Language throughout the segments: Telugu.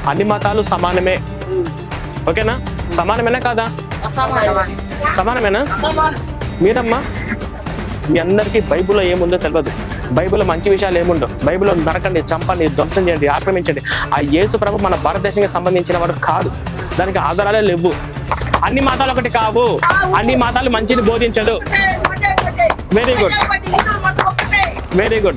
అన్ని మతాలు సమానమే, ఓకేనా? సమానమేనా కాదా? సమానమేనా? మీరమ్మా, మీ అందరికీ బైబిల్లో ఏముందో తెలియదు. బైబిల్లో మంచి విషయాలు ఏముండవు. బైబిల్లో నరకండి, చంపండి, ధ్వంసం చేయండి, ఆక్రమించండి. ఆ యేసు ప్రభు మన భారతదేశానికి సంబంధించిన వాడు కాదు. దానికి ఆధారాలే లేవు. అన్ని మతాలు ఒకటి కావు, అన్ని మతాలు మంచిని బోధించదు. Very good, very good.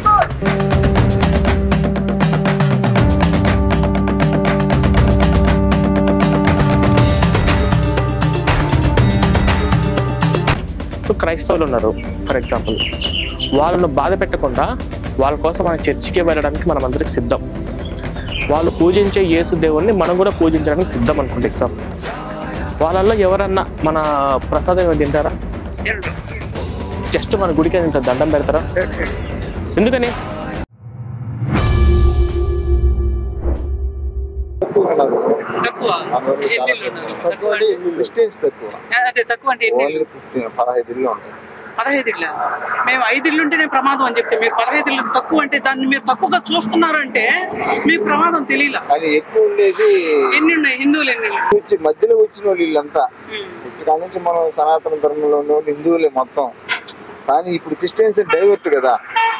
క్రైస్తవులు ఉన్నారు ఫర్ ఎగ్జాంపుల్, వాళ్ళను బాధ పెట్టకుండా వాళ్ళ కోసం మన చర్చికి వెళ్ళడానికి మనం అందరికి సిద్ధం. వాళ్ళు పూజించే యేసు దేవుణ్ణి మనం కూడా పూజించడానికి సిద్ధం అనుకోండి. ఎగ్జాంపుల్, వాళ్ళల్లో ఎవరన్నా మన ప్రసాదం తింటారా? జస్ట్ మన గుడికి తింటారు, దండం పెడతారా? ఎందుకని? మేము 5 ఇళ్ళు ఉంటేనే ప్రమాదం అని చెప్తే మీరు 15 ఇళ్ళు తక్కువ అంటే దాన్ని మీరు తక్కువగా చూస్తున్నారంటే మీకు ప్రమాదం తెలియలా. ఎక్కువ ఉండేది ఎన్ని ఉన్నాయి హిందువులు, ఎన్ని మధ్యలో వచ్చిన వాళ్ళు వీళ్ళంతా ఇక్కడ నుంచి మనం సనాతన ధర్మంలో ఉన్న హిందువులే మొత్తం. కానీ ఇప్పుడు క్రిస్టియన్స్ డైవర్ట్ కదా,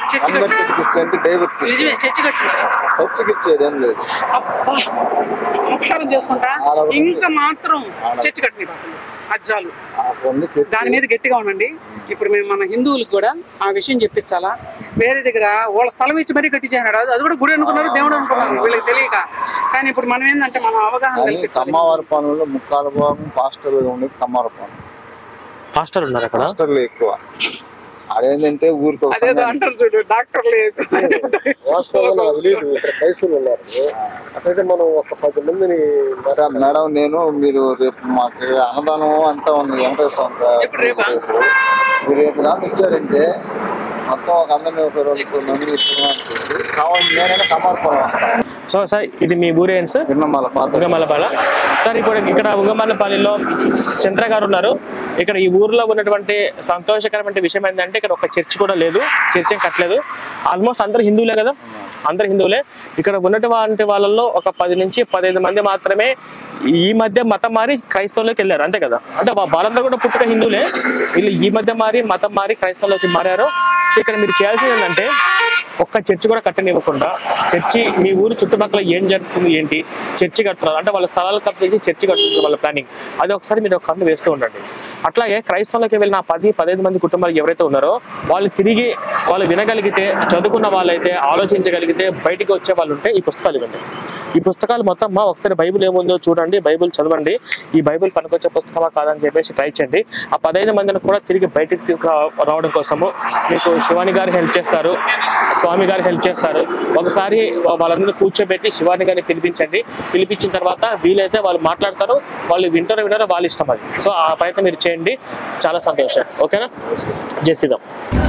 చర్చికిచ్చేయడం లేదు. నమస్కారం చేసుకుంటా ఇంకా మాత్రం చర్చి కట్టిన అజ్జాలు దాని మీద గట్టిగా ఉండండి. ఇప్పుడు మేము మన హిందువులకు కూడా ఆ విషయం చెప్పించాలా. వేరే దగ్గర వాళ్ళ స్థలం ఇచ్చి మరీ కట్టించాడు, అది కూడా గుడి అనుకున్నారు, దేవుడు అనుకున్నారు, వీళ్ళకి తెలియక. కానీ ఇప్పుడు మనం ఏంటంటే మనం అవగాహన కమ్మవారి పనుల్లో ముక్కాల భాగం పాస్టర్లు ఉండేది. కమ్మవారి పనులు పాస్టర్లు ఉన్నారు అక్కడ, పాస్టర్లు ఎక్కువ. అదేంటంటే ఊరికి అంటారు చూడు డాక్టర్లు పైసలు ఉన్నారు. అట్లయితే మనం ఒక 10 మందిని మేడం, నేను మీరు రేపు మాకు అన్నదానం అంతా ఉంది వెంకటేశ్వర మీరు రేపు దాకా ఇచ్చారంటే మొత్తం ఒక అందరినీ ఒక 2 మంది కావాలి. నేనైనా కమ్మవారి వస్తాను. సో సార్, ఇది మీ ఊరేంటి సార్? ఉంగమల్లపాల సార్. ఇప్పుడు ఇక్కడ ఉంగమల్లపాలిలో చంద్ర గారు ఉన్నారు. ఇక్కడ ఈ ఊర్లో ఉన్నటువంటి సంతోషకరమైన విషయం ఏంటంటే ఇక్కడ ఒక చర్చ్ కూడా లేదు, చర్చ్ ఏం కట్టలేదు. ఆల్మోస్ట్ అందరు హిందువులే కదా, అందరు హిందువులే. ఇక్కడ ఉన్నటువంటి వాళ్ళల్లో ఒక 10 నుంచి 15 మంది మాత్రమే ఈ మధ్య మతం మారి క్రైస్తవులోకి వెళ్ళారు, అంతే కదా. అంటే వాళ్ళందరూ కూడా పుట్టుక హిందువులే, వీళ్ళు ఈ మధ్య మారి మతం మారి క్రైస్తవులోకి మారారు. సో ఇక్కడ మీరు చేయాల్సింది ఏంటంటే ఒక్క చర్చి కూడా కట్టనివ్వకుండా, చర్చి మీ ఊరు చుట్టుపక్కల ఏం జరుగుతుంది ఏంటి, చర్చి కట్టున్నారు అంటే వాళ్ళ స్థలాలు కట్టేసి చర్చి కట్టుతుంది వాళ్ళ ప్లానింగ్. అది ఒకసారి మీరు ఒక కన్ను వేస్తూ ఉండండి. అట్లాగే క్రైస్తవులకి వెళ్ళిన 10-15 మంది కుటుంబాలు ఎవరైతే ఉన్నారో వాళ్ళు తిరిగి వాళ్ళు వినగలిగితే, చదువుకున్న వాళ్ళైతే, ఆలోచించగలిగితే బయటికి వచ్చే వాళ్ళు ఉంటే ఈ పుస్తకాలు ఇవ్వండి. ఈ పుస్తకాలు మొత్తం ఒకసారి బైబిల్ ఏముందో చూడండి, బైబిల్ చదవండి. ఈ బైబిల్ పనికొచ్చే పుస్తకమా కాదని చెప్పేసి ట్రై చేయండి. ఆ 15 మందిని కూడా తిరిగి బయటికి తీసుకురావడం కోసము మీకు శివాని గారు హెల్ప్ చేస్తారు, స్వామి గారు హెల్ప్ చేస్తారు. ఒకసారి వాళ్ళందరినీ కూర్చోబెట్టి శివాని గారిని పిలిపించండి. పిలిపించిన తర్వాత వీలైతే వాళ్ళు మాట్లాడతారు, వాళ్ళు వింటారో వాళ్ళ ఇష్టం అది. సో ఆ ప్రయత్నం మీరు చేయండి, చాలా సంతోషం. ఓకేనా? జై శ్రీరామ్.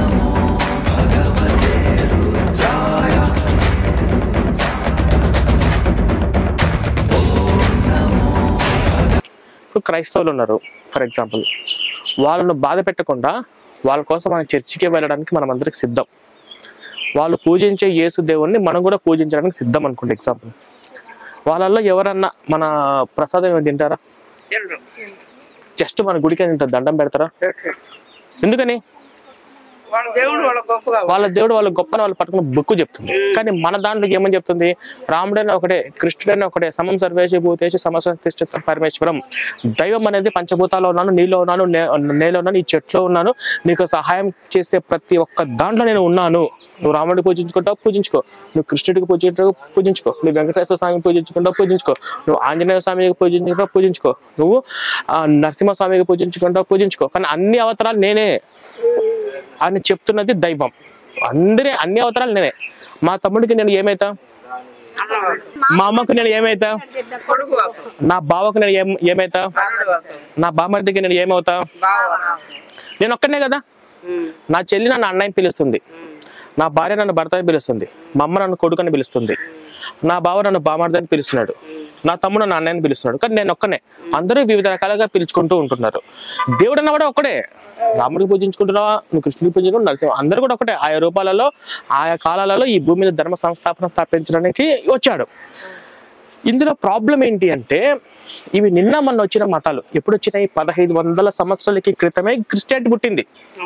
క్రైస్తవులు ఉన్నారు ఫర్ ఎగ్జాంపుల్, వాళ్ళను బాధ పెట్టకుండా వాళ్ళ కోసం మన చర్చికి వెళ్ళడానికి మనం అందరికి సిద్ధం. వాళ్ళు పూజించే యేసు దేవుణ్ణి మనం కూడా పూజించడానికి సిద్ధం అనుకోండి. ఎగ్జాంపుల్, వాళ్ళల్లో ఎవరన్నా మన ప్రసాదం తింటారా? జస్ట్ మన గుడికి తింటారు, దండం పెడతారా? ఎందుకని? వాళ్ళ దేవుడు వాళ్ళ గొప్ప వాళ్ళు పట్టుకున్న బుక్కు చెప్తుంది. కానీ మన దాంట్లో ఏమని చెప్తుంది? రాముడైనా ఒకటే, కృష్ణుడైనా ఒకటే, సమం సర్వేషు భూతేషు సమస్త పరమేశ్వరం. దైవం అనేది పంచభూతాల్లో ఉన్నాను, నీలో ఉన్నాను, నేలో ఉన్నాను, ఈ చెట్లో ఉన్నాను, నీకు సహాయం చేసే ప్రతి ఒక్క దాంట్లో నేను ఉన్నాను. నువ్వు రాముడికి పూజించుకుంటావు, పూజించుకో. నువ్వు కృష్ణుడికి పూజించుకో. నువ్వు వెంకటేశ్వర స్వామికి పూజించుకుంటావు, పూజించుకో. నువ్వు ఆంజనేయ స్వామికి పూజించుకుంటావు, పూజించుకో. నువ్వు నరసింహస్వామికి పూజించుకుంటావు, పూజించుకో. కానీ అన్ని అవతారాలు నేనే అని చెప్తున్నది దైవం. అన్ని అవతారాలు నేనే. మా తమ్ముడికి నేను ఏమైతా? మా అమ్మకు నేను ఏమైతా? నా బావకు నేను ఏమైతా? నా బామర్దికి నేను ఏమవుతా? నేను ఒక్కనే కదా. నా చెల్లి నన్ను అన్నయ్య పిలుస్తుంది, నా భార్య నన్ను భర్త అని పిలుస్తుంది, మా అమ్మ నన్ను కొడుకుని పిలుస్తుంది, నా బావ నన్ను బామర్ది అని పిలుస్తున్నాడు, నా తమ్ముడు నన్ను అన్నయ్యని పిలుస్తున్నాడు. కానీ నేను ఒక్కనే. అందరూ వివిధ రకాలుగా పిలుచుకుంటూ ఉంటున్నారు. దేవుడు అన్న కూడా ఒక్కడే. రాముడికి పూజించుకుంటున్నావా, నువ్వు కృష్ణుడికి పూజించుకుంటూ నరసింహ, అందరూ కూడా ఒకటే. ఆయా రూపాలలో ఆయా కాలాలలో ఈ భూమి మీద ధర్మ సంస్థాపన స్థాపించడానికి వచ్చాడు. ఇందులో ప్రాబ్లం ఏంటి అంటే ఇవి నిన్న మొన్న వచ్చిన మతాలు. ఎప్పుడు వచ్చినాయి? 1500 సంవత్సరాలకి క్రితమే క్రిస్టియానిటీ పుట్టింది.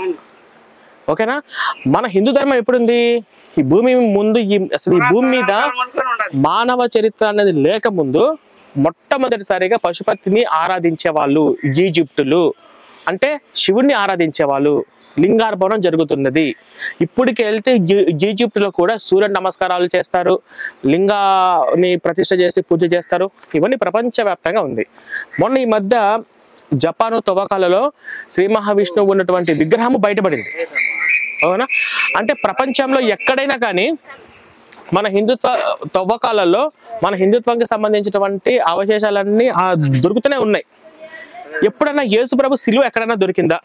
ఓకేనా? మన హిందూ ధర్మం ఎప్పుడుంది? ఈ భూమి ముందు అసలు ఈ భూమి మీద మానవ చరిత్ర అనేది లేకముందు మొట్టమొదటిసారిగా పశుపతిని ఆరాధించే వాళ్ళు ఈజిప్టులు. అంటే శివుణ్ణి ఆరాధించే వాళ్ళు. లింగార్పణం జరుగుతున్నది. ఇప్పటికి వెళ్తే ఈజిప్టులో కూడా సూర్య నమస్కారాలు చేస్తారు, లింగాన్ని ప్రతిష్ఠ చేసి పూజ చేస్తారు. ఇవన్నీ ప్రపంచవ్యాప్తంగా ఉంది. మొన్న ఈ మధ్య జపాన్ తవ్వకాలలో శ్రీ మహావిష్ణువు ఉన్నటువంటి విగ్రహం బయటపడింది. అవునా? అంటే ప్రపంచంలో ఎక్కడైనా కానీ మన హిందుత్వ తవ్వకాలలో మన హిందుత్వానికి సంబంధించినటువంటి అవశేషాలన్నీ దొరుకుతూనే ఉన్నాయి. ఎప్పుడైనా యేసుప్రభు సిలువ ఎక్కడైనా దొరికిందా?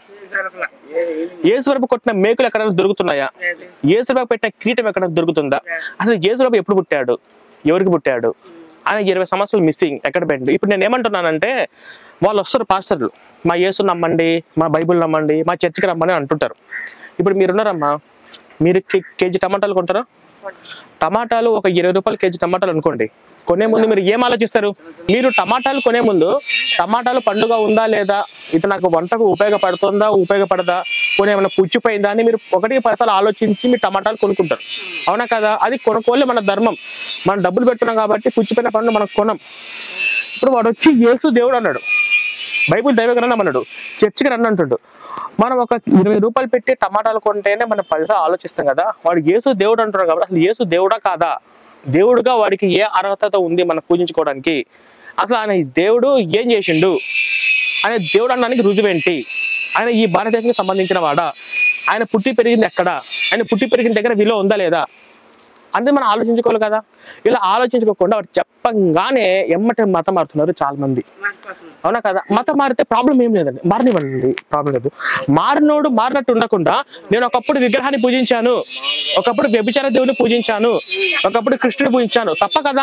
యేసుప్రభు కొట్టిన మేకులు ఎక్కడైనా దొరుకుతున్నాయా? యేసుప్రభు పెట్టిన కిరీటం ఎక్కడైనా దొరుకుతుందా? అసలు యేసుప్రభు ఎప్పుడు పుట్టాడు? ఎవరికి పుట్టాడు? ఆయన 20 సంవత్సరాలు మిస్సింగ్. ఎక్కడ పెట్టండి? ఇప్పుడు నేను ఏమంటున్నానంటే వాళ్ళు వస్తారు, పాస్టర్లు, మా యేసు నమ్మండి, మా బైబుల్ నమ్మండి, మా చర్చికి రమ్మని అంటుంటారు. ఇప్పుడు మీరున్నారమ్మా, మీరు కేజీ టమాటాలు కొంటారా? టమాటాలు ఒక 20 రూపాయలు కేజీ టమాటాలు అనుకోండి. కొనే ముందు మీరు ఏం ఆలోచిస్తారు? మీరు టమాటాలు కొనే ముందు టమాటాలు పండుగ ఉందా లేదా, ఇది నాకు వంటకు ఉపయోగపడుతుందా ఉపయోగపడదా, కొన్ని ఏమైనా పుచ్చిపోయిందా అని మీరు 1-10 ఆలోచించి మీరు టమాటాలు కొనుక్కుంటారు. అవునా కదా? అది కొనుక్కోలే మన ధర్మం. మనం డబ్బులు పెట్టుకున్నాం కాబట్టి పుచ్చిపోయిన పండు మనం కొనం. ఇప్పుడు వాడు వచ్చి యేసు దేవుడు అన్నాడు, బైబుల్ దైవ గ్రంథం అన్నాడు, చర్చికి రండి అంటాడు. మనం ఒక 20 రూపాయలు పెట్టి టమాటాలు కొంటేనే మనం 10 ఆలోచిస్తాం కదా. వాడు యేసు దేవుడు అంటున్నాడు కాబట్టి అసలు యేసు దేవుడా కాదా? దేవుడుగా వాడికి ఏ అర్హత ఉంది మనం పూజించుకోవడానికి? అసలు ఆయన దేవుడు ఏం చేసిండు? ఆయన దేవుడు అనడానికి రుజువేంటి? ఆయన ఈ భారతదేశానికి సంబంధించిన వాడా? ఆయన పుట్టి పెరిగింది ఎక్కడ? ఆయన పుట్టి పెరిగిన దగ్గర విలువ ఉందా లేదా అంటే మనం ఆలోచించుకోవాలి కదా. ఇలా ఆలోచించుకోకుండా వాడు చెప్పంగానే ఎమ్మటే మతం మారుతున్నారు చాలా మంది. అవునా కదా? మతం మారితే ప్రాబ్లం ఏం లేదండి, మారనివ్వండి, ప్రాబ్లం లేదు. మారినోడు మారినట్టు ఉండకుండా నేను ఒకప్పుడు విగ్రహాన్ని పూజించాను, ఒకప్పుడు వ్యభిచార దేవుని పూజించాను, ఒకప్పుడు కృష్ణుని పూజించాను, తప్ప కదా?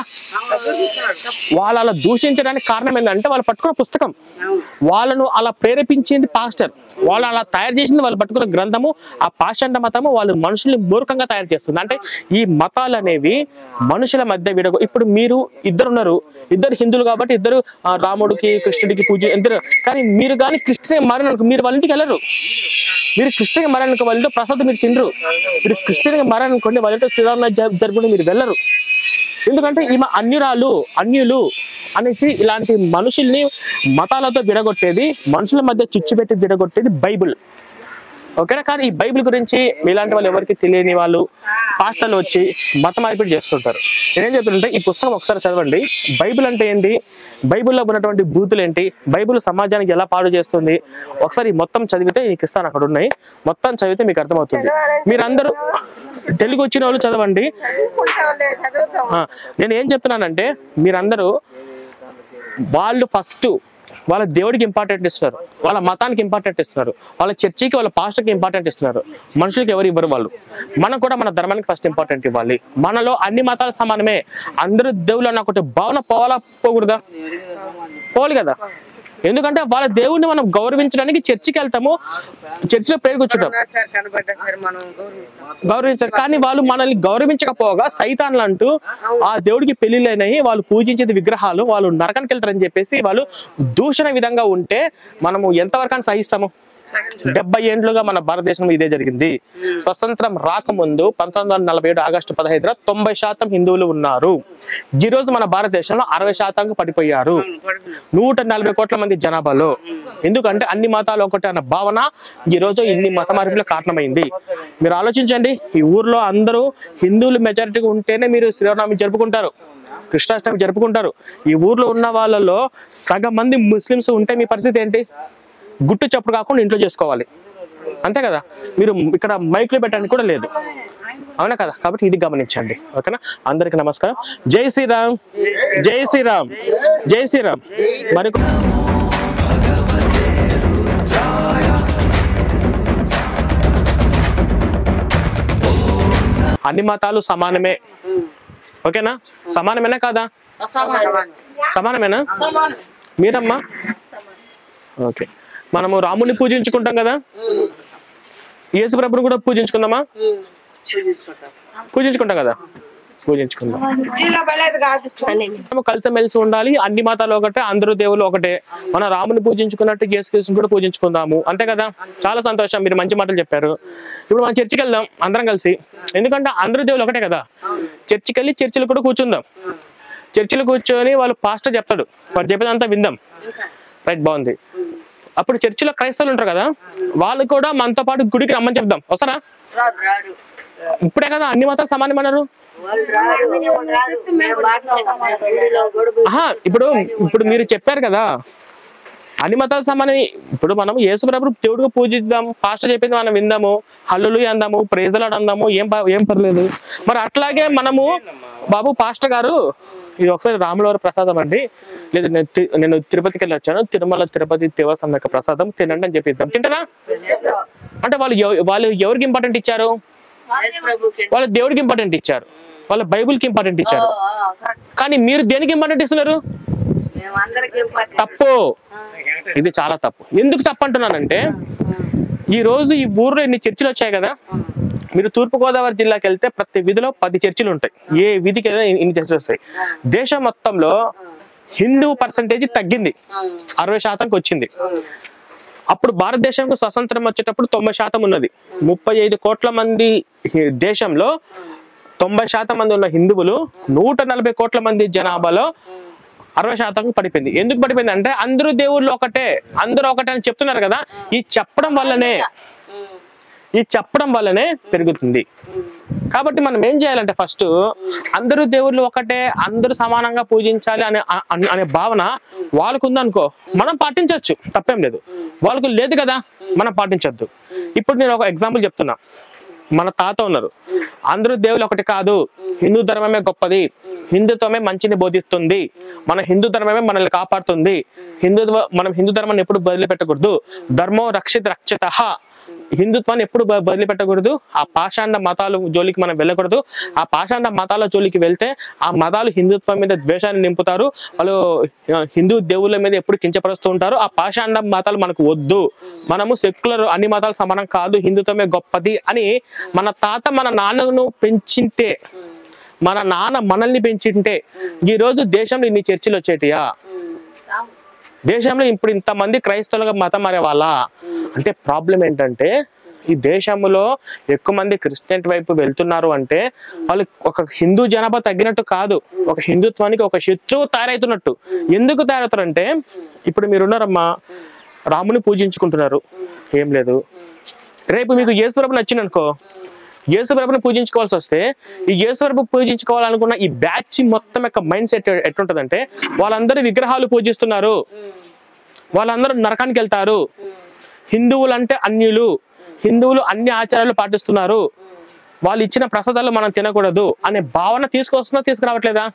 వాళ్ళు అలా దూషించడానికి కారణం ఏంటంటే వాళ్ళు పట్టుకున్న పుస్తకం, వాళ్ళను అలా ప్రేరేపించింది పాస్టర్, వాళ్ళు అలా తయారు చేసింది వాళ్ళు పట్టుకున్న గ్రంథము, ఆ పాషండ మతము వాళ్ళు మనుషుల్ని మూర్ఖంగా తయారు చేస్తుంది. అంటే ఈ మతాలు అనేవి మనుషుల మధ్య ఇప్పుడు మీరు ఇద్దరు ఉన్నారు, ఇద్దరు హిందువులు కాబట్టి ఇద్దరు రాముడికి కృష్ణుడికి పూజ ఇద్దరు, కానీ మీరు కానీ క్రిస్టియన్ మారిననుకో మీరు వాళ్ళ ఇంటికి వెళ్ళరు. మీరు క్రిస్టియన్ మారనుకో వాళ్ళతో ప్రసాదం మీరు తినరు. మీరు క్రిస్టియన్గా మారనుకోండి వాళ్ళతో శ్రీరామ జరుపుకుంటే మీరు వెళ్ళరు. ఎందుకంటే ఈమె అన్యులు అనేసి ఇలాంటి మనుషుల్ని మతాలతో విడగొట్టేది, మనుషుల మధ్య చిచ్చు పెట్టి విడగొట్టేది బైబుల్. ఓకేనా? కానీ ఈ బైబిల్ గురించి ఇలాంటి వాళ్ళు ఎవరికి తెలియని వాళ్ళు పాస్టర్లు వచ్చి మత మార్పిడి చేస్తుంటారు. నేనేం చెప్తుంటే ఈ పుస్తకం ఒకసారి చదవండి. బైబిల్ అంటే ఏంటి, బైబిల్లో ఉన్నటువంటి బూతులు ఏంటి, బైబిల్ సమాజానికి ఎలా పాడు చేస్తుంది, ఒకసారి మొత్తం చదివితే మీకు ఇస్తాను, అక్కడ ఉన్నాయి, మొత్తం చదివితే మీకు అర్థమవుతుంది. మీరందరూ తెలుగు వచ్చిన వాళ్ళు చదవండి. నేను ఏం చెప్తున్నానంటే మీరందరూ వాళ్ళు ఫస్ట్ వాళ్ళ దేవుడికి ఇంపార్టెంట్ ఇస్తున్నారు, వాళ్ళ మతానికి ఇంపార్టెంట్ ఇస్తున్నారు, వాళ్ళ చర్చికి వాళ్ళ పాస్టర్కి ఇంపార్టెంట్ ఇస్తున్నారు. మనుషులకి ఎవరు ఇవ్వరు. వాళ్ళు మనం కూడా మన ధర్మానికి ఫస్ట్ ఇంపార్టెంట్ ఇవ్వాలి. మనలో అన్ని మతాలు సమానమే, అందరూ దేవుళ్ళు అన్న ఒకటి భావన పోవాలా పోకూడదా? పోవాలి కదా. ఎందుకంటే వాళ్ళ దేవుడిని మనం గౌరవించడానికి చర్చికి వెళ్తాము, చర్చిలో పేరు కూర్చుంటాం, గౌరవించారు. కానీ వాళ్ళు మనల్ని గౌరవించకపోగా సైతాన్లు అంటూ ఆ దేవుడికి పెళ్లిళ్ళైనాయి, వాళ్ళు పూజించేది విగ్రహాలు, వాళ్ళు నరకానికి వెళ్తారని చెప్పేసి వాళ్ళు దూషణ విధంగా ఉంటే మనము ఎంతవరకు సహిస్తాము? 70 ఏళ్లుగా మన భారతదేశంలో ఇదే జరిగింది. స్వతంత్రం రాకముందు 1947 ఆగస్టు 15 90% హిందువులు ఉన్నారు. ఈ రోజు మన భారతదేశంలో 60% పడిపోయారు 140 కోట్ల మంది జనాభాలో. ఎందుకంటే అన్ని మతాలు ఒకటి అన్న భావన ఈ రోజు ఇన్ని మత మార్పులకు కారణమైంది. మీరు ఆలోచించండి, ఈ ఊర్లో అందరూ హిందువులు మెజారిటీగా ఉంటేనే మీరు శ్రీరామనవమి జరుపుకుంటారు, కృష్ణాష్టమి జరుపుకుంటారు. ఈ ఊర్లో ఉన్న వాళ్ళలో సగం మంది ముస్లిమ్స్ ఉంటే మీ పరిస్థితి ఏంటి? గుట్టు చప్పుడు కాకుండా ఇంట్లో చేసుకోవాలి, అంతే కదా. మీరు ఇక్కడ మైక్లో పెట్టడానికి కూడా లేదు, అవునా కదా. కాబట్టి ఇది గమనించండి. ఓకేనా? అందరికి నమస్కారం. జై శ్రీరామ్, జై శ్రీరామ్, జై శ్రీరామ్. మరి అన్ని మతాలు సమానమే, ఓకేనా? సమానమేనా కాదా? సమానమేనా? మీరమ్మా? ఓకే. మనము రాముని పూజించుకుంటాం కదా, యేసు ప్రభుని కూడా పూజించుకుందామా? పూజించుకుంటాం కదా. పూజించుకుందాం. కలిసిమెలిసి ఉండాలి, అన్ని మతాలు ఒకటే, అందరూ దేవుళ్ళు ఒకటే. మన రాముని పూజించుకున్నట్టు యేసుక్రీస్తుని కూడా పూజించుకుందాము, అంతే కదా. చాలా సంతోషం, మీరు మంచి మాటలు చెప్పారు. ఇప్పుడు మనం చర్చికి వెళ్దాం అందరం కలిసి, ఎందుకంటే అందరూ దేవుళ్ళు ఒకటే కదా. చర్చికి వెళ్ళి చర్చిలు కూడా కూర్చుందాం. చర్చిలు కూర్చొని వాళ్ళు పాస్టర్ చెప్తాడు, వాడు చెప్పేదంతా విందాం. రైట్, బాగుంది. అప్పుడు చర్చిలో క్రైస్తవులు ఉంటారు కదా, వాళ్ళు కూడా మనతో పాటు గుడికి రమ్మని చెప్దాం. వస్తారా? ఇప్పుడే కదా అన్ని మతాలు సమానమన్నారు. ఇప్పుడు మీరు చెప్పారు కదా అన్ని మతాలు సమానం. ఇప్పుడు మనం యేసు ప్రభు దేవుడిగా పూజిద్దాం, పాస్టర్ చెప్పింది మనం విందాము, హల్లెలూయా అందాము, ప్రైజ్ లార్డ్ అందాము, ఏం పర్లేదు. మరి అట్లాగే మనము బాబు పాస్టర్ గారు ఇది ఒకసారి రాములవారి ప్రసాదం అండి, లేదు నేను తిరుపతికి వెళ్ళి వచ్చాను, తిరుమల తిరుపతి దేవస్థానం యొక్క ప్రసాదం తినండి అని చెప్పిద్దాం. తింటారా? అంటే వాళ్ళు ఎవరికి ఇంపార్టెంట్ ఇచ్చారు? వాళ్ళ దేవుడికి ఇంపార్టెంట్ ఇచ్చారు, వాళ్ళ బైబుల్కి ఇంపార్టెంట్ ఇచ్చారు. కానీ మీరు దేనికి ఇంపార్టెంట్ ఇస్తున్నారు? తప్పు, ఇది చాలా తప్పు. ఎందుకు తప్పు అంటున్నానంటే, ఈ రోజు ఈ ఊర్లో ఇన్ని చర్చిలు వచ్చాయి కదా. మీరు తూర్పుగోదావరి జిల్లాకి వెళ్తే ప్రతి వీధిలో 10 చర్చిలు ఉంటాయి. ఏ వీధికి వెళ్ళినా ఇన్ని చర్చిలు వస్తాయి. దేశం మొత్తంలో హిందూ పర్సంటేజ్ తగ్గింది, 60% వచ్చింది. అప్పుడు భారతదేశానికి స్వతంత్రం వచ్చేటప్పుడు 90% ఉన్నది. 35 కోట్ల మంది దేశంలో 90% మంది ఉన్న హిందువులు 140 కోట్ల మంది జనాభాలో 60% పడిపోయింది. ఎందుకు పడిపోయింది అంటే అందరూ దేవుళ్ళు ఒకటే, అందరూ ఒకటే అని చెప్తున్నారు కదా. ఈ చెప్పడం వల్లనే పెరుగుతుంది. కాబట్టి మనం ఏం చేయాలంటే ఫస్ట్ అందరూ దేవుళ్ళు ఒకటే, అందరూ సమానంగా పూజించాలి అనే భావన వాళ్ళకు ఉందనుకో, మనం పాటించవచ్చు, తప్పేం లేదు. వాళ్ళకు లేదు కదా, మనం పాటించొద్దు. ఇప్పుడు నేను ఒక ఎగ్జాంపుల్ చెప్తున్నా. మన తాత ఉన్నారు, అందరూ దేవుళ్ళు ఒకటి కాదు, హిందూ ధర్మమే గొప్పది, హిందుత్వమే మంచిని బోధిస్తుంది, మన హిందూ ధర్మమే మనల్ని కాపాడుతుంది, మనం హిందూ ధర్మాన్ని ఎప్పుడు వదిలిపెట్టకూడదు, ధర్మో రక్షితః, హిందుత్వాన్ని ఎప్పుడు వదిలిపెట్టకూడదు, ఆ పాషాండ మతాలు జోలికి మనం వెళ్ళకూడదు. ఆ పాషాండ మతాల జోలికి వెళ్తే ఆ మతాలు హిందుత్వం మీద ద్వేషాన్ని నింపుతారు, వాళ్ళు హిందూ దేవుళ్ళ మీద ఎప్పుడు కించపరుస్తూ ఉంటారు. ఆ పాషాండ మతాలు మనకు వద్దు, మనము సెక్యులర్, అన్ని మతాలు సమానం కాదు, హిందుత్వమే గొప్పది అని మన తాత మన నాన్నను పెంచింటే, మన నాన్న మనల్ని పెంచింటే ఈ రోజు దేశంలో ఇన్ని చర్చిలు వచ్చేటియా? దేశంలో ఇప్పుడు ఇంతమంది క్రైస్తవులుగా మతం మారే వాళ్ళ అంటే ప్రాబ్లం ఏంటంటే, ఈ దేశంలో ఎక్కువ మంది క్రిస్టియన్ వైపు వెళ్తున్నారు అంటే వాళ్ళు ఒక హిందూ జనాభా తగ్గినట్టు కాదు, ఒక హిందుత్వానికి ఒక శత్రువు తయారవుతున్నట్టు. ఎందుకు తయారవుతారంటే, ఇప్పుడు మీరున్నారమ్మా, రాముని పూజించుకుంటున్నారు, ఏం లేదు. రేపు మీకు యేసు ప్రభు నచ్చిందనుకో, యేసు ప్రభుని పూజించుకోవాల్సి వస్తే, ఈ యేసు ప్రభు పూజించుకోవాలనుకున్న ఈ బ్యాచ్ మొత్తం యొక్క మైండ్ సెట్ ఎట్లుంటదంటే, వాళ్ళందరూ విగ్రహాలు పూజిస్తున్నారు, వాళ్ళందరూ నరకానికి వెళ్తారు, హిందువులు అంటే అన్యులు, హిందువులు అన్ని ఆచారాలు పాటిస్తున్నారు, వాళ్ళు ఇచ్చిన ప్రసాదాలు మనం తినకూడదు అనే భావన తీసుకురావట్లేదా?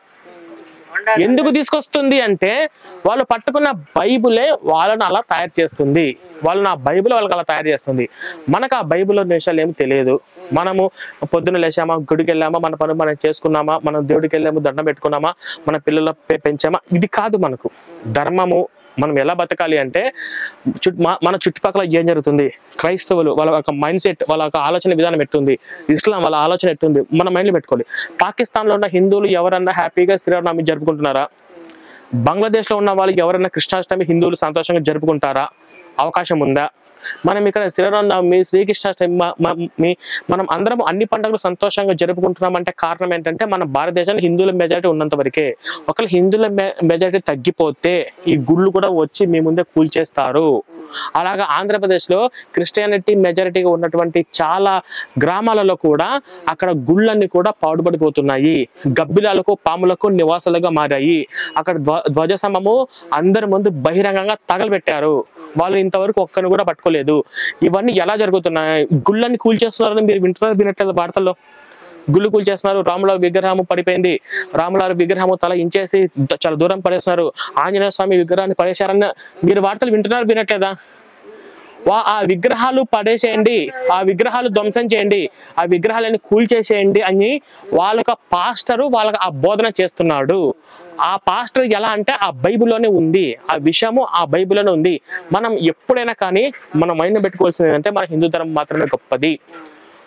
ఎందుకు తీసుకొస్తుంది అంటే, వాళ్ళు పట్టుకున్న బైబులే వాళ్ళని అలా తయారు చేస్తుంది, వాళ్ళని ఆ బైబుల్ వాళ్ళకి అలా తయారు చేస్తుంది. మనకు ఆ బైబుల్లో విషయాలు ఏమి తెలియదు. మనము పొద్దున్న లేచామా, గుడికి వెళ్ళామా, మన పనులు మనం చేసుకున్నామా, మనం దేవుడికి వెళ్ళాము, దండం పెట్టుకున్నామా, మన పిల్లల పెంచామా, ఇది కాదు మనకు ధర్మము. మనం ఎలా బతకాలి అంటే, మన చుట్టుపక్కల ఏం జరుగుతుంది, క్రైస్తవులు వాళ్ళ ఒక మైండ్ సెట్, వాళ్ళ ఒక ఆలోచన విధానం ఎట్టుంది, ఇస్లాం వాళ్ళ ఆలోచన ఎట్టుంది, మన మైండ్లో పెట్టుకోవాలి. పాకిస్తాన్లో ఉన్న హిందువులు ఎవరన్నా హ్యాపీగా శ్రీరామనవమి జరుపుకుంటున్నారా? బంగ్లాదేశ్లో ఉన్న వాళ్ళు ఎవరన్నా కృష్ణాష్టమి హిందువులు సంతోషంగా జరుపుకుంటారా? అవకాశం ఉందా? మనం ఇక్కడ శ్రీరామనవమి, శ్రీకృష్ణాష్టమి, మనం అందరం అన్ని పండుగలు సంతోషంగా జరుపుకుంటున్నాం అంటే కారణం ఏంటంటే, మన భారతదేశంలో హిందువుల మెజారిటీ ఉన్నంత వరకే. ఒకవేళ హిందువుల మెజారిటీ తగ్గిపోతే ఈ గుళ్ళు కూడా వచ్చి మీ ముందే కూల్చేస్తారు. అలాగా ఆంధ్రప్రదేశ్ లో క్రిస్టియానిటీ మెజారిటీగా ఉన్నటువంటి చాలా గ్రామాలలో కూడా అక్కడ గుళ్ళన్నీ కూడా పాడుపడిపోతున్నాయి, గబ్బిలాలకు పాములకు నివాసాలుగా మారాయి. అక్కడ ధ్వజస్తంభము అందరి ముందు బహిరంగంగా తగలబెట్టారు, వాళ్ళు ఇంతవరకు ఒక్కరిని కూడా పట్టుకోలేదు. ఇవన్నీ ఎలా జరుగుతున్నాయి? గుళ్ళని కూల్చేస్తున్నారని మీరు వినట్లేదు వార్తల్లో. గుళ్ళు కూల్చేస్తున్నారు, రాముల విగ్రహము పడిపోయింది, రాముల విగ్రహము తల ఇంచేసి చాలా దూరం పడేస్తున్నారు, ఆంజనేయ స్వామి విగ్రహాన్ని పడేశారన్న మీరు వార్తలు వినట్లేదా? ఆ విగ్రహాలు పడేసేయండి, ఆ విగ్రహాలు ధ్వంసం చేయండి, ఆ విగ్రహాలని కూల్చేసేయండి అని వాళ్ళొక పాస్టరు వాళ్ళకి ఆ బోధన చేస్తున్నాడు. ఆ పాస్టర్ ఎలా అంటే ఆ బైబిల్లోనే ఉంది, ఆ విషయము ఆ బైబిల్లోనే ఉంది. మనం ఎప్పుడైనా కానీ మన మైండ్ పెట్టుకోవాల్సింది ఏంటంటే, మన హిందూ ధర్మం మాత్రమే గొప్పది,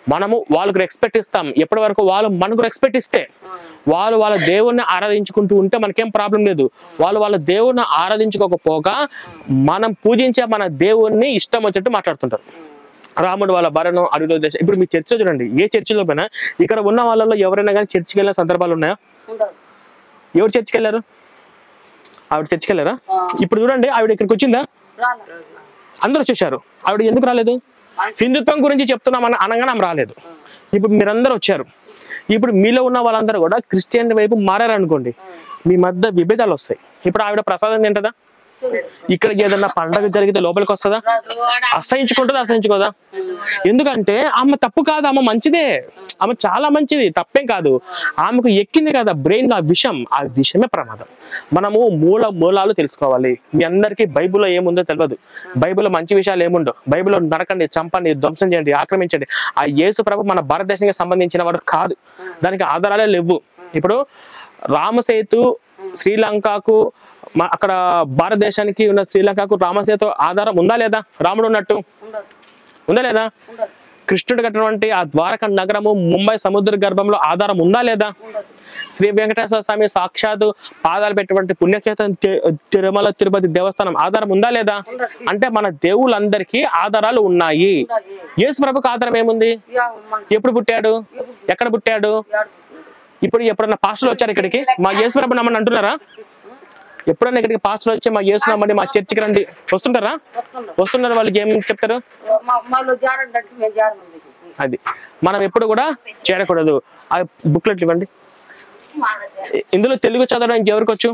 మనము వాళ్ళకు రెస్పెక్ట్ ఇస్తాం. ఎప్పటి వరకు వాళ్ళు మనకు రెస్పెక్ట్ ఇస్తే, వాళ్ళు వాళ్ళ దేవుణ్ణి ఆరాధించుకుంటూ ఉంటే మనకేం ప్రాబ్లం లేదు. వాళ్ళు వాళ్ళ దేవుణ్ణి ఆరాధించుకోకపోగా మనం పూజించే మన దేవుణ్ణి ఇష్టం వచ్చినట్టు మాట్లాడుతుంటారు. రాముడు వాళ్ళ భార్యను అడవిలో దేశం. ఇప్పుడు మీ చర్చ చూడండి, ఏ చర్చిలో పోయినా ఇక్కడ ఉన్న వాళ్ళలో ఎవరైనా కానీ చర్చికి వెళ్ళిన సందర్భాలు ఉన్నాయా? ఎవరు చర్చికి వెళ్ళారు? ఆవిడ చర్చికి వెళ్ళారా? ఇప్పుడు చూడండి, ఆవిడ ఇక్కడికి వచ్చిందా? అందరూ వచ్చేసారు. ఆవిడ ఎందుకు రాలేదు? హిందుత్వం గురించి చెప్తున్నాం అనగానే ఆమె రాలేదు. ఇప్పుడు మీరందరూ వచ్చారు. ఇప్పుడు మీలో ఉన్న వాళ్ళందరూ కూడా క్రిస్టియన్ వైపు మారారనుకోండి, మీ మధ్య విభేదాలు వస్తాయి. ఇప్పుడు ఆవిడ ప్రసాదం తింటదా? ఇక్కడ ఏదన్నా పండగ జరిగితే లోపలికి వస్తుందా? అసహించుకుంటుందా? అసహించుకోదా? ఎందుకంటే ఆమె తప్పు కాదు, ఆమె మంచిదే, ఆమె చాలా మంచిది, తప్పేం కాదు. ఆమెకు ఎక్కింది కదా బ్రెయిన్ ఆ విషయం, ఆ విషయమే ప్రమాదం. మనము మూలాలు తెలుసుకోవాలి. మీ అందరికీ బైబిల్లో ఏముందో తెలియదు. బైబిల్లో మంచి విషయాలు ఏముండవు. బైబిల్లో నరకండి, చంపండి, ధ్వంసం చేయండి, ఆక్రమించండి. ఆ యేసు ప్రభు మన భారతదేశానికి సంబంధించిన వాడు కాదు. దానికి ఆధారాలే లేవు. ఇప్పుడు రామసేతు శ్రీలంకకు, అక్కడ భారతదేశానికి ఉన్న శ్రీలంకకు రామసేతు ఆధారం ఉందా లేదా? రాముడు ఉన్నట్టు ఉందా లేదా? కృష్ణుడు కట్టినటువంటి ఆ ద్వారకా నగరము ముంబై సముద్ర గర్భంలో ఆధారం ఉందా లేదా? శ్రీ వెంకటేశ్వర స్వామి సాక్షాత్తు పాదాలు పెట్టినటువంటి పుణ్యక్షేత్రం తిరుమల తిరుపతి దేవస్థానం ఆధారం ఉందా లేదా? అంటే మన దేవుళ్ళందరికీ ఆధారాలు ఉన్నాయి. యేసు ప్రభుకి ఆధారం ఏముంది? ఎప్పుడు పుట్టాడు? ఎక్కడ పుట్టాడు? ఇప్పుడు ఎప్పుడన్నా పాస్టర్లు వచ్చారు ఇక్కడికి మా యేసు ప్రభు నమ్మని అంటున్నారా? ఎప్పుడన్నా ఇక్కడికి పాస్టర్లు వచ్చి మా యేసు నమ్మండి, మా చర్చికి రండి వస్తుంటారా? వస్తున్నారు. వాళ్ళకి ఏం చెప్తారు? అది మనం ఎప్పుడు కూడా చేరకూడదు. ఆ బుక్లెట్లు ఇవ్వండి. ఇందులో తెలుగు చదవడం ఇంకెవరికి వచ్చు?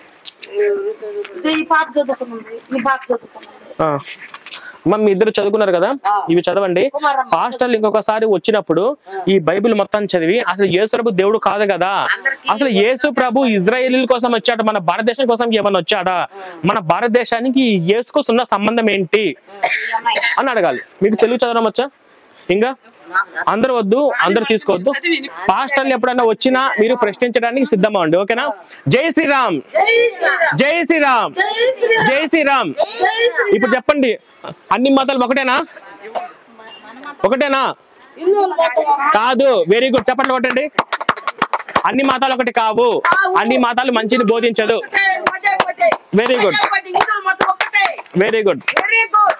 మీ ఇద్దరు చదువుకున్నారు కదా, ఇవి చదవండి. పాస్టర్లు ఇంకొకసారి వచ్చినప్పుడు ఈ బైబిల్ మొత్తం చదివి అసలు యేసు ప్రభు దేవుడు కాదు కదా, అసలు యేసు ప్రభు ఇజ్రాయేలీల కోసం వచ్చాడు, మన భారతదేశం కోసం ఏమన్నా వచ్చాడా, మన భారతదేశానికి యేసుకు ఉన్న సంబంధం ఏంటి అని అడగాలి. మీకు తెలుగు చదవడం వచ్చా? ఇంకా అందరూ వద్దు, అందరు తీసుకోవద్దు. పాస్టర్లు ఎప్పుడన్నా వచ్చినా మీరు ప్రశ్నించడానికి సిద్ధమా అండి? ఓకేనా? జై శ్రీరామ్, జై శ్రీరామ్, జై శ్రీరామ్. ఇప్పుడు చెప్పండి, అన్ని మతాలు ఒకటేనా? ఒకటేనా? కాదు. వెరీ గుడ్, చెప్పండి. ఒకటండి. అన్ని మతాలు ఒకటి కావు. అన్ని మతాలు మంచిని బోధించదు. Very good, very good.